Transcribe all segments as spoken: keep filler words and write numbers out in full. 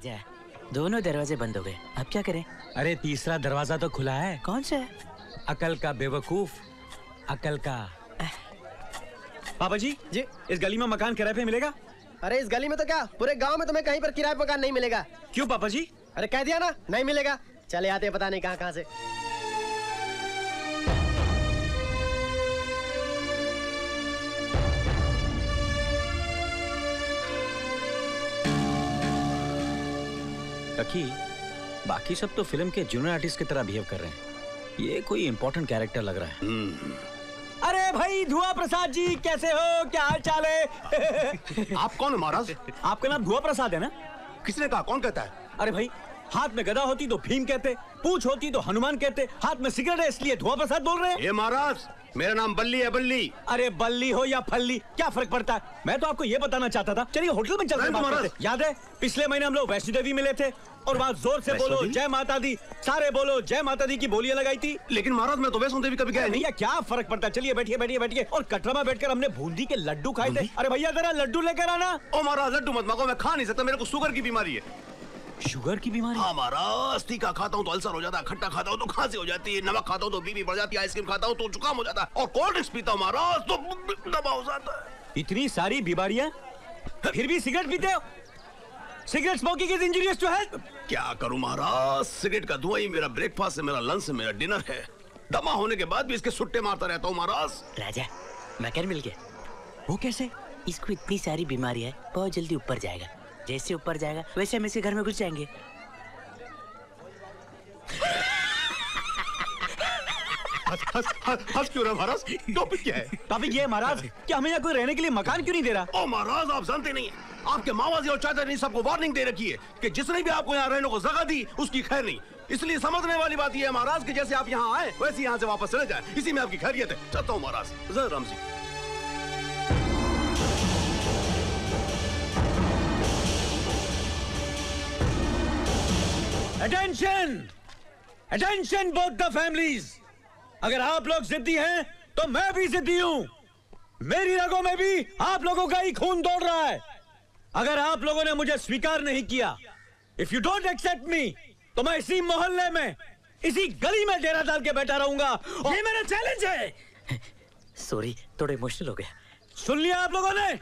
राजा, दोनों दरवाजे बंद हो गए, अब क्या करें? अरे तीसरा दरवाजा तो खुला है। कौन सा? अकल का बेवकूफ, अकल का। पापा जी जी, इस गली में मकान किराए पे मिलेगा? अरे इस गली में तो क्या, पूरे गांव में तुम्हें कहीं पर किराए मकान नहीं मिलेगा। क्यों पापा जी? अरे कह दिया ना, नहीं मिलेगा। चले आते पता नहीं कहां कहां से। ककी, बाकी सब तो फिल्म के जूनियर आर्टिस्ट की तरह बिहेव कर रहे हैं, ये कोई इंपॉर्टेंट कैरेक्टर लग रहा है। अरे भाई धुआ प्रसाद जी, कैसे हो? क्या हाल चाल है? आप कौन हो महाराज? आपका नाम धुआ प्रसाद है ना? किसने कहा? कौन कहता है? अरे भाई, हाथ में गदा होती तो भीम कहते, पूंछ होती तो हनुमान कहते, हाथ में सिगरेट है इसलिए धुआ प्रसाद बोल रहे हैं। ये महाराज, मेरा नाम बल्ली है, बल्ली। अरे बल्ली हो या फल्ली, क्या फर्क पड़ता है? मैं तो आपको ये बताना चाहता था, चलिए होटल में चलते हैं। याद है पिछले महीने हम लोग वैष्णो देवी मिले थे और वहाँ जोर से बोलो जय माता दी, सारे बोलो जय माता दी की बोलियां लगाई थी। लेकिन महाराज मैं तो वैष्णो देवी कभी गया नहीं। क्या फर्क पड़ता है? चलिए बैठिए बैठिए बैठिए। और कटरा में बैठकर हमने बूंदी के लड्डू खाए थे। अरे भैया जरा लड्डू लेकर आना। ओ महाराज लड्डू मत मांगो, मैं खा नहीं सकता, मेरे को शुगर की बीमारी है। शुगर की बीमारी? हाँ महाराज, तीखा खाता हूँ तो अल्सर हो जाता है, खट्टा खाता हूँ तो खांसी हो जाती है, नमक खाता हूँ तो बीपी बढ़ जाती है, आइसक्रीम खाता हूँ तो जुकाम हो जाता है, और कोल्ड ड्रिंक्स पीता हूँ महाराज तो दमा हो जाता है। इतनी सारी बीमारियां, फिर भी सिगरेट पीते हो? Cigarette smoking is injurious to health. क्या करूं महाराज, सिगरेट का धुआं ही मेरा ब्रेकफास्ट है, मेरा लंच है, मेरा डिनर है। दमा होने के बाद भी इसके सुट्टे मारता रहता हूँ महाराज। राजा, मैकेन मिल गया। वो कैसे? इसको इतनी सारी बीमारी है, बहुत जल्दी ऊपर जाएगा। जैसे ऊपर जाएगा वैसे हम इसके घर में घुस जाएंगे। हंस हंस हंस क्यों रहा महाराज? टॉपिक क्या है? टॉपिक ये है महाराज कि हमें यहाँ कोई रहने के लिए मकान क्यों नहीं दे रहा? ओ महाराज, आप जानते नहीं हैं, आपके मावाजी और चाचा ने सबको वार्निंग दे रखी है कि जिसने भी आपको यहाँ रहने को जगह दी उसकी खैर नहीं। इसलिए समझने वाली बात ये है महाराज कि जैसे आप यहाँ आए वैसे यहाँ से वापस चले जाए, इसी में आपकी खैरियत है। चलता हूँ महाराज। जय Ram ji. Attention attention both the families, अगर आप लोग जिद्दी हैं तो मैं भी जिद्दी हूं। मेरी रगों में भी आप लोगों का ही खून दौड़ रहा है। अगर आप लोगों ने मुझे स्वीकार नहीं किया, if you don't accept me, तो मैं इसी मोहल्ले में, इसी गली में डेरा डाल के बैठा रहूंगा। ये मेरा चैलेंज है। सॉरी, थोड़ा इमोशनल हो गया। सुन लिया आप लोगों ने?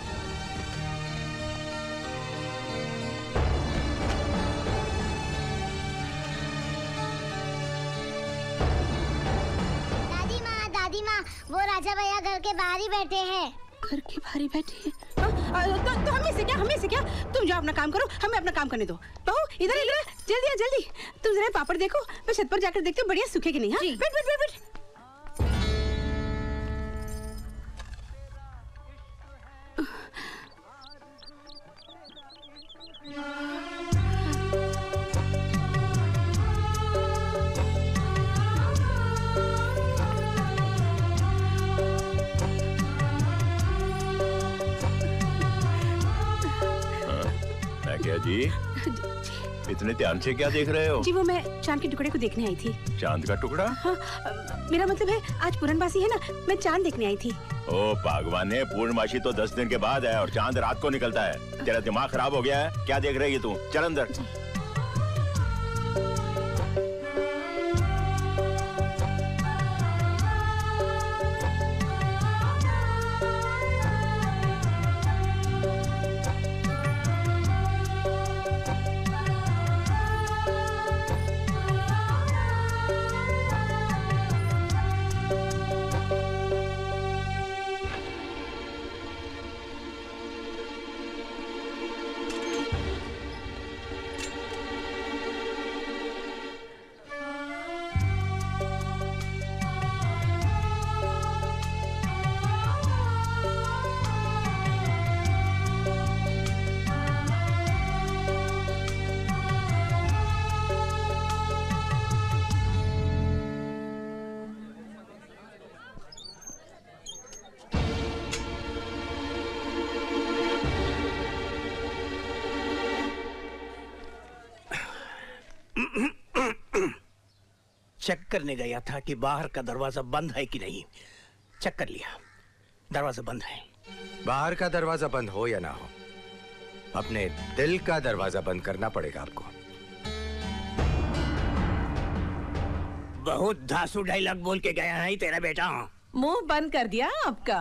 दादी माँ, वो राजा भैया घर के बाहर ही बैठे हैं। घर के बाहर ही बैठे हैं? तो, तो हमें से क्या, हमें से क्या? तुम जाओ अपना काम करो, हमें अपना काम करने दो। बहू इधर इधर, जल्दी आ जल्दी। तुम जरा पापड़ देखो, मैं छत पर जाकर देखती हूँ बढ़िया सूखे कि नहीं। हाँ बैठ बैठ बैठ बैठ। क्या जी? इतने ध्यान से क्या देख रहे हो? जी वो मैं चांद के टुकड़े को देखने आई थी। चांद का टुकड़ा? हाँ, मेरा मतलब है आज पूर्णमासी है ना, मैं चांद देखने आई थी। ओ भगवान ने, पूर्णमासी तो दस दिन के बाद है और चांद रात को निकलता है। तेरा दिमाग खराब हो गया है? क्या देख रही है तू? चल अंदर। चेक करने गया था कि बाहर का दरवाजा बंद है कि नहीं। चेक कर लिया, दरवाजा बंद है। बाहर का दरवाजा बंद हो या ना हो, अपने दिल का दरवाजा बंद करना पड़ेगा आपको। बहुत धांसू डायलॉग बोल के गया है तेरा बेटा। मुंह बंद कर दिया आपका।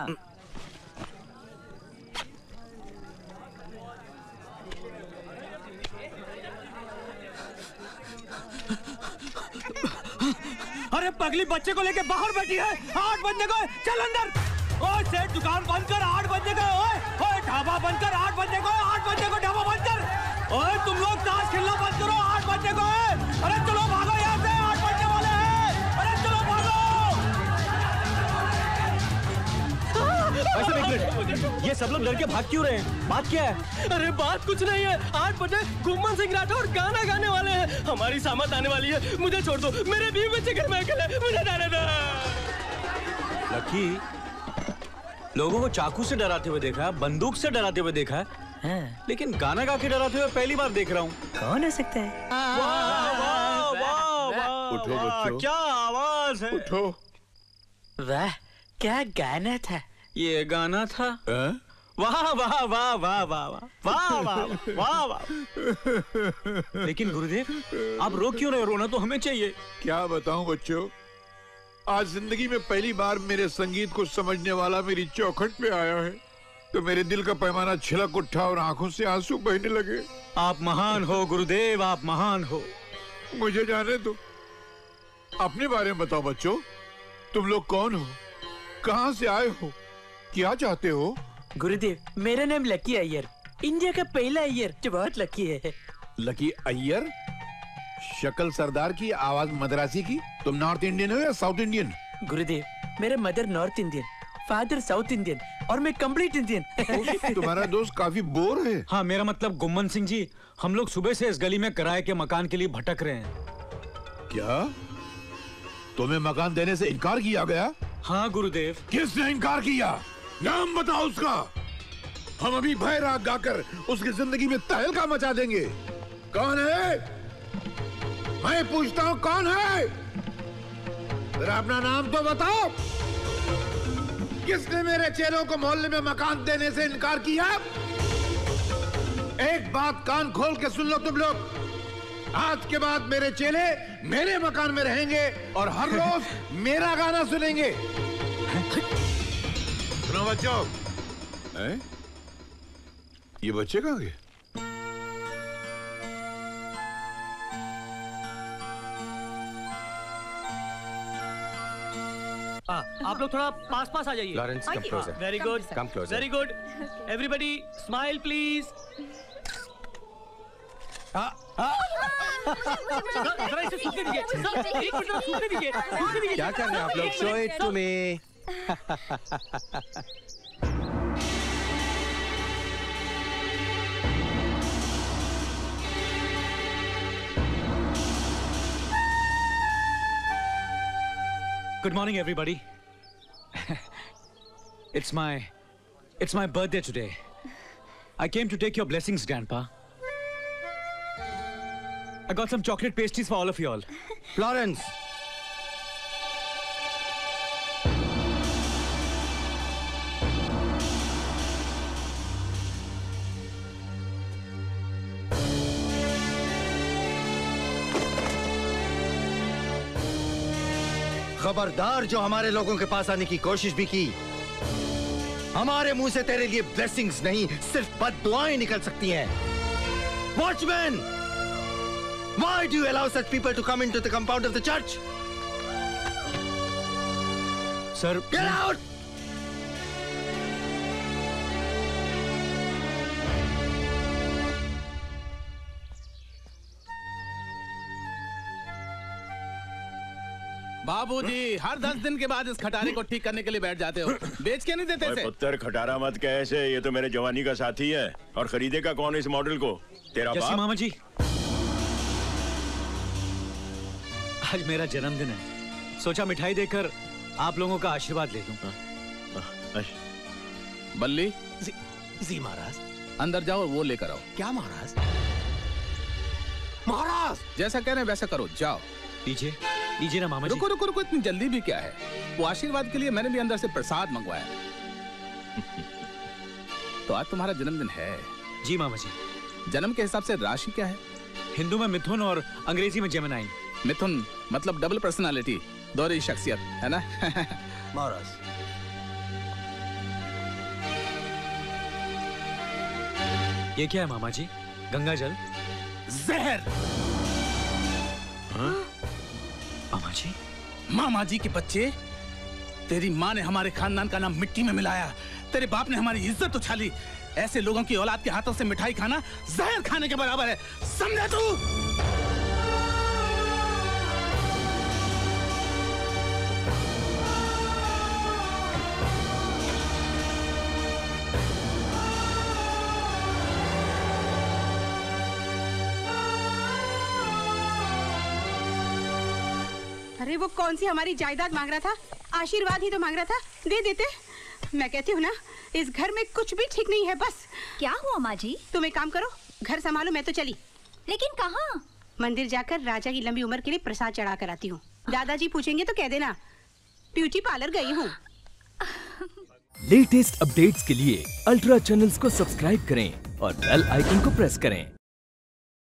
अरे पगली बच्चे को लेके बाहर बैठी है। आठ बजने को चल अंदर। ओए सेठ दुकान बंद कर, आठ बजने को। ओए ओए ढाबा बंद कर, आठ बजने को। आठ बजने को ढाबा बंद कर। ओए तुम लोग ताश खेलना बंद करो, आठ बजने को। अरे चलो भागो यहाँ से, आठ बजने वाले हैं। अरे चलो भागो। ऐसे एक मिनट, ये सब लोग लड़के भाग क्यों रहे हैं? बात क्या है? अरे बात कुछ नहीं है। आठ बजे घुम्मन सिंह राठौर गाना गाने वाले हैं। हमारी सामत आने वाली है। मुझे छोड़ दो, मेरे बीवी बच्चे घर में अकेले, मुझे जाने दो। लकी, लोगों को चाकू से डराते हुए देखा है, बंदूक से डराते हुए देखा है, हाँ। लेकिन गाना गा के डराते हुए पहली बार देख रहा हूँ। कौन हो सकता है? वाह वाह वाह वाह, उठो बच्चों। क्या आवाज है। उठो। वाह क्या गाना था। ये गाना था। वाह वाह वाह वाह वाह वाह वाह वाह वाह। लेकिन गुरुदेव आप रो क्यों रहे? रोना तो हमें चाहिए। क्या बताऊं बच्चों, आज जिंदगी में पहली बार मेरे संगीत को समझने वाला मेरी चौखट पे आया है, तो मेरे दिल का पैमाना छिलक उठा और आंखों से आंसू बहने लगे। आप महान हो गुरुदेव, आप महान हो। मुझे जाने दो, अपने बारे में बताओ बच्चों। तुम लोग कौन हो, कहां से आए हो, क्या चाहते हो? गुरुदेव मेरा नाम लकी अय्यर, इंडिया का पहला अय्यर जो बहुत लकी है। लकी अय्यर? शक्ल सरदार की, आवाज मद्रासी की। तुम नॉर्थ इंडियन हो या साउथ इंडियन? गुरुदेव मेरा mother North Indian, father South Indian और मैं कंप्लीट इंडियन। तुम्हारा दोस्त काफी बोर है। हाँ, मेरा मतलब गुम्मन सिंह जी, हम लोग सुबह से इस गली में किराए के मकान के लिए भटक रहे हैं। क्या तुम्हें मकान देने से इनकार किया गया? हाँ गुरुदेव। किसने इनकार किया? नाम बताओ उसका। हम अभी भय राग गाकर उसकी जिंदगी में तहलका मचा देंगे। कौन है? मैं पूछता हूँ कौन है? जरा अपना नाम तो बताओ। किसने मेरे चेलों को मोहल्ले में मकान देने से इनकार किया? एक बात कान खोल के सुन लो तुम लोग। आज के बाद मेरे चेले मेरे मकान में रहेंगे और हर रोज मेरा गाना सुनेंगे। सुनो बच्चों। हैं? ये बच्चे कहाँ गए? आप लोग थोड़ा पास पास आ जाइए। Lawrence come closer. Very good, come closer. Very good. Everybody smile please. जरा इसे सूखने दीजिए। एक मिनट में सूखने दीजिए। सूखने दीजिए। क्या कर रहे हैं आप लोग? Show it to me. Good morning, everybody. It's my, it's my birthday today. I came to take your blessings, Grandpa. I got some chocolate pastries for all of you all. Florence. खबरदार, जो हमारे लोगों के पास आने की कोशिश भी की, हमारे मुंह से तेरे लिए ब्लेसिंग्स नहीं, सिर्फ बद्दुआएं निकल सकती हैं। Watchman! Why do you allow such people to come into the compound of the church? Sir, get out! बाबूजी, हर दस दिन के बाद इस खटारे को ठीक करने के लिए बैठ जाते हो। बेच के नहीं देते? पुत्र खटारा मत कैसे, ये तो मेरे जवानी का साथी है। और खरीदेगा कौन इस मॉडल को? तेरा बाप? मामा जी, आज मेरा जन्मदिन है, सोचा मिठाई देकर आप लोगों का आशीर्वाद ले लूं। बल्ली जी, जी महाराज, अंदर जाओ और वो लेकर आओ। क्या महाराज? महाराज जैसा कह रहे हैं वैसा करो, जाओ। लीजिए लीजिए ना मामा जी। रुको रुको रुको, इतनी जल्दी भी क्या है? वो आशीर्वाद के लिए मैंने भी अंदर से प्रसाद मंगवाया। तो आज तुम्हारा जन्मदिन है? जी मामा जी। जन्म के हिसाब से राशि क्या है? हिंदू में मिथुन और अंग्रेजी में जेमिनाई। मिथुन मतलब डबल पर्सनालिटी, दोहरी शख्सियत, है ना? महाराज ये क्या है मामा जी? गंगा जल? जहर। हाँ? मामा जी? मामा जी के बच्चे, तेरी माँ ने हमारे खानदान का नाम मिट्टी में मिलाया, तेरे बाप ने हमारी इज्जत उछाली। ऐसे लोगों की औलाद के हाथों से मिठाई खाना जहर खाने के बराबर है, समझा तू? अरे वो कौन सी हमारी जायदाद मांग रहा था? आशीर्वाद ही तो मांग रहा था, दे देते। मैं कहती हूँ ना, इस घर में कुछ भी ठीक नहीं है। बस क्या हुआ माँ जी? तुम एक काम करो, घर संभालो, मैं तो चली। लेकिन कहाँ? मंदिर जाकर राजा की लंबी उम्र के लिए प्रसाद चढ़ा कर आती हूँ। दादाजी पूछेंगे तो कह देना ब्यूटी पार्लर गई हूँ। लेटेस्ट अपडेट्स के लिए अल्ट्रा चैनल्स को सब्सक्राइब करें और बेल आइकन को प्रेस करें।